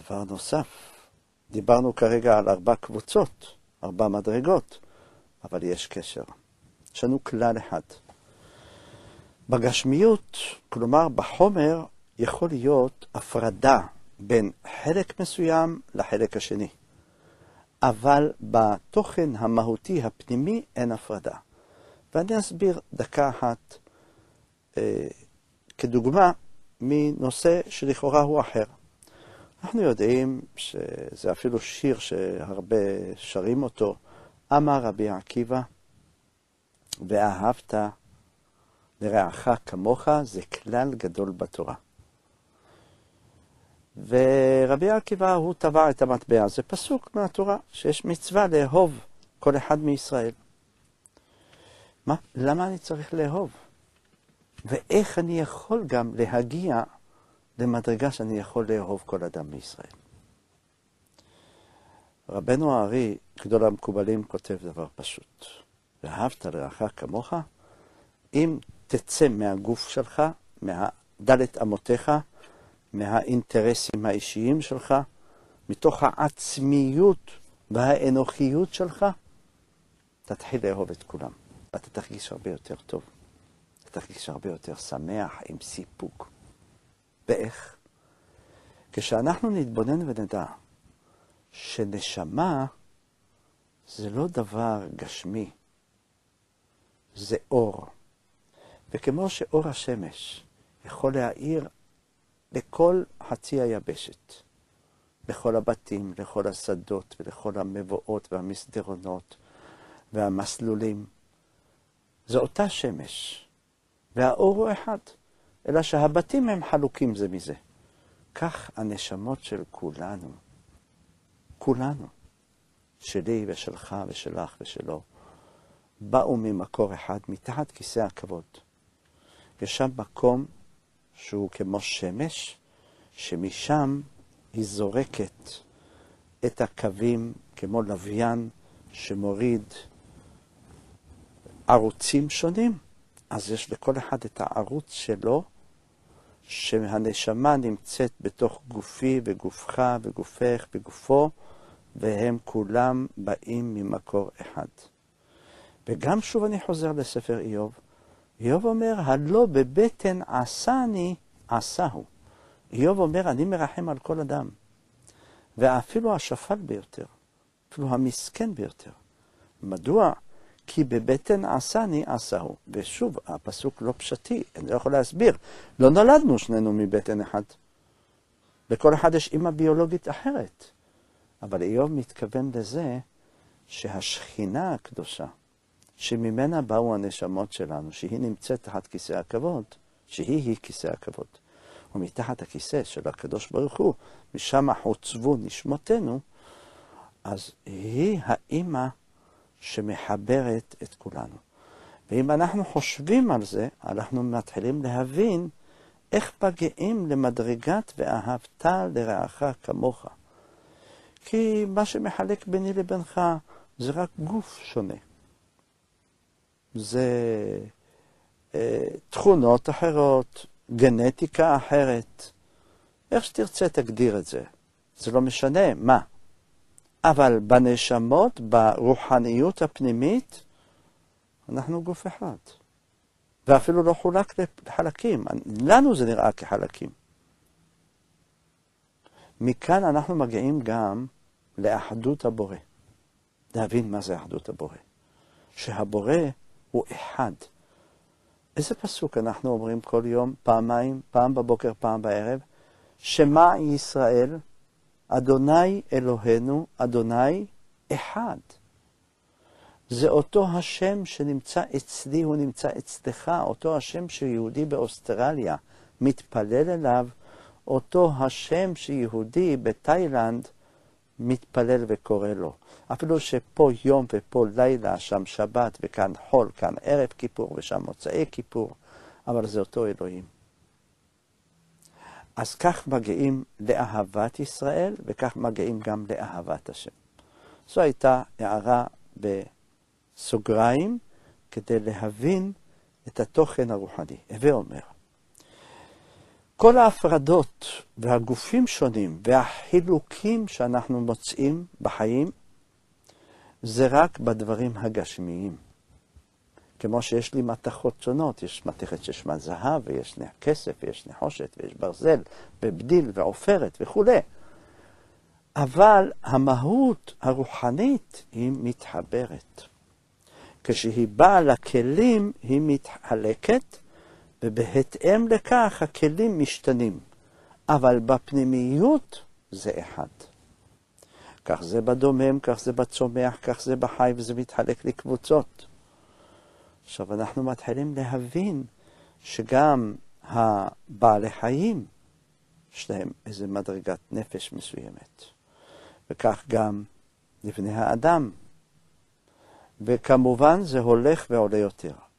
דבר נוסף, דיברנו כרגע על 4 קבוצות, 4 מדרגות, אבל יש קשר. יש לנו כלל אחד. בגשמיות, כלומר בחומר, יכול להיות הפרדה בין חלק מסוים לחלק השני. אבל בתוכן המהותי הפנימי אין הפרדה. ואני אסביר דקה אחת כדוגמה מנושא שלכאורה הוא אחר. אנחנו יודעים שזה אפילו שיר שהרבה שרים אותו, אמר רבי עקיבא, ואהבת לרעך כמוך, זה כלל גדול בתורה. ורבי עקיבא הוא טבע את המטבע, זה פסוק מהתורה, שיש מצווה לאהוב כל אחד מישראל. מה? למה אני צריך לאהוב? ואיך אני יכול גם להגיע למדרגה שאני יכול לאהוב כל אדם מישראל? רבנו הארי, גדול המקובלים, כותב דבר פשוט. ואהבת לרעך כמוך, אם תצא מהגוף שלך, מהדלת אמותיך, מהאינטרסים האישיים שלך, מתוך העצמיות והאנוכיות שלך, תתחיל לאהוב את כולם. ואתה תרגיש הרבה יותר טוב. אתה תרגיש הרבה יותר שמח, עם סיפוק. ואיך? כשאנחנו נתבונן ונדע שנשמה זה לא דבר גשמי, זה אור. וכמו שאור השמש יכול להאיר לכל חצי היבשת, לכל הבתים, לכל השדות ולכל המבואות והמסדרונות והמסלולים, זו אותה שמש, והאור הוא אחד, אלא שהבתים הם חלוקים זה מזה. כך הנשמות של כולנו, כולנו, שלי ושלך ושלך ושלו, באו ממקור אחד, מתחת כיסא הכבוד. יש שם מקום שהוא כמו שמש, שמשם היא זורקת את הקווים כמו לוויין שמוריד ערוצים שונים. אז יש לכל אחד את הערוץ שלו, שהנשמה נמצאת בתוך גופי וגופך וגופך וגופו, והם כולם באים ממקור אחד. וגם שוב אני חוזר לספר איוב. איוב אומר, הלא בבטן עשני עשהו. איוב אומר, אני מרחם על כל אדם. ואפילו השפל ביותר, אפילו המסכן ביותר. מדוע? כי בבטן עשני עשהו. ושוב, הפסוק לא פשטי, אני לא יכול להסביר. לא נולדנו שנינו מבטן אחד. לכל אחד יש אמא ביולוגית אחרת. אבל איוב מתכוון לזה שהשכינה הקדושה, שממנה באו הנשמות שלנו, שהיא נמצאת תחת כיסא הכבוד, שהיא כיסא הכבוד. ומתחת הכיסא של הקדוש ברוך הוא, משם חוצבו נשמותינו, אז היא האמא שמחברת את כולנו. ואם אנחנו חושבים על זה, אנחנו מתחילים להבין איך מגיעים למדרגת ואהבת לרעך כמוך. כי מה שמחלק ביני לבינך זה רק גוף שונה. זה תכונות אחרות, גנטיקה אחרת. איך שתרצה תגדיר את זה. זה לא משנה מה. אבל בנשמות, ברוחניות הפנימית, אנחנו גוף אחד. ואפילו לא חולק לחלקים. לנו זה נראה כחלקים. מכאן אנחנו מגיעים גם לאחדות הבורא. להבין מה זה אחדות הבורא. שהבורא הוא אחד. איזה פסוק אנחנו אומרים כל יום, פעמיים, פעם בבוקר, פעם בערב? שמע ישראל, אדוני אלוהינו, אדוני אחד. זה אותו השם שנמצא אצלי, הוא נמצא אצלך, אותו השם שיהודי באוסטרליה מתפלל אליו, אותו השם שיהודי בתאילנד מתפלל וקורא לו. אפילו שפה יום ופה לילה, שם שבת וכאן חול, כאן ערב כיפור ושם מוצאי כיפור, אבל זה אותו אלוהים. אז כך מגיעים לאהבת ישראל, וכך מגיעים גם לאהבת השם. זו הייתה הערה בסוגריים, כדי להבין את התוכן הרוחני. הווה אומר, כל ההפרדות והגופים שונים והחילוקים שאנחנו מוצאים בחיים, זה רק בדברים הגשמיים. כמו שיש לי מתכות שונות, יש מתכת ששמה זהב, ויש כסף, ויש נחושת, ויש ברזל, ובדיל, ועופרת וכו'. אבל המהות הרוחנית היא מתחברת. כשהיא באה לכלים, היא מתחלקת, ובהתאם לכך הכלים משתנים. אבל בפנימיות זה אחד. כך זה בדומם, כך זה בצומח, כך זה בחי, וזה מתחלק לקבוצות. עכשיו אנחנו מתחילים להבין שגם הבעלי חיים יש להם איזו מדרגת נפש מסוימת. וכך גם לבני האדם. וכמובן זה הולך ועולה יותר.